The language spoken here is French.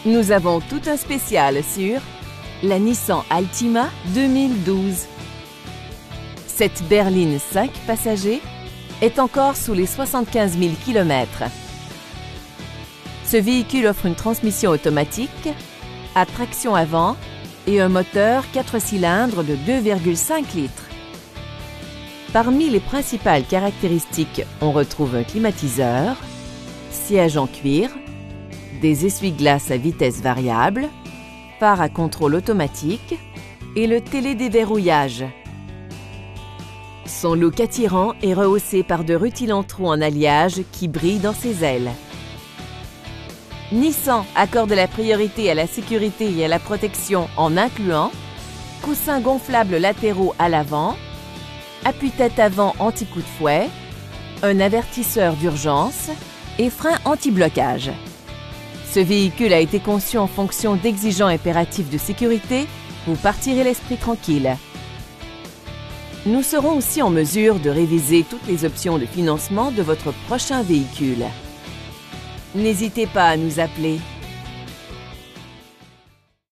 Nous avons tout un spécial sur la Nissan Altima 2012. Cette berline 5 passagers est encore sous les 75 000 km. Ce véhicule offre une transmission automatique à traction avant et un moteur 4 cylindres de 2,5 litres. Parmi les principales caractéristiques, on retrouve un climatiseur, siège en cuir, des essuie-glaces à vitesse variable, phare à contrôle automatique et le télédéverrouillage. Son look attirant est rehaussé par de rutilants trous en alliage qui brillent dans ses ailes. Nissan accorde la priorité à la sécurité et à la protection en incluant coussins gonflables latéraux à l'avant, appuie-tête avant anti-coup de fouet, un avertisseur d'urgence et frein anti-blocage. Ce véhicule a été conçu en fonction d'exigeants impératifs de sécurité. Vous partirez l'esprit tranquille. Nous serons aussi en mesure de réviser toutes les options de financement de votre prochain véhicule. N'hésitez pas à nous appeler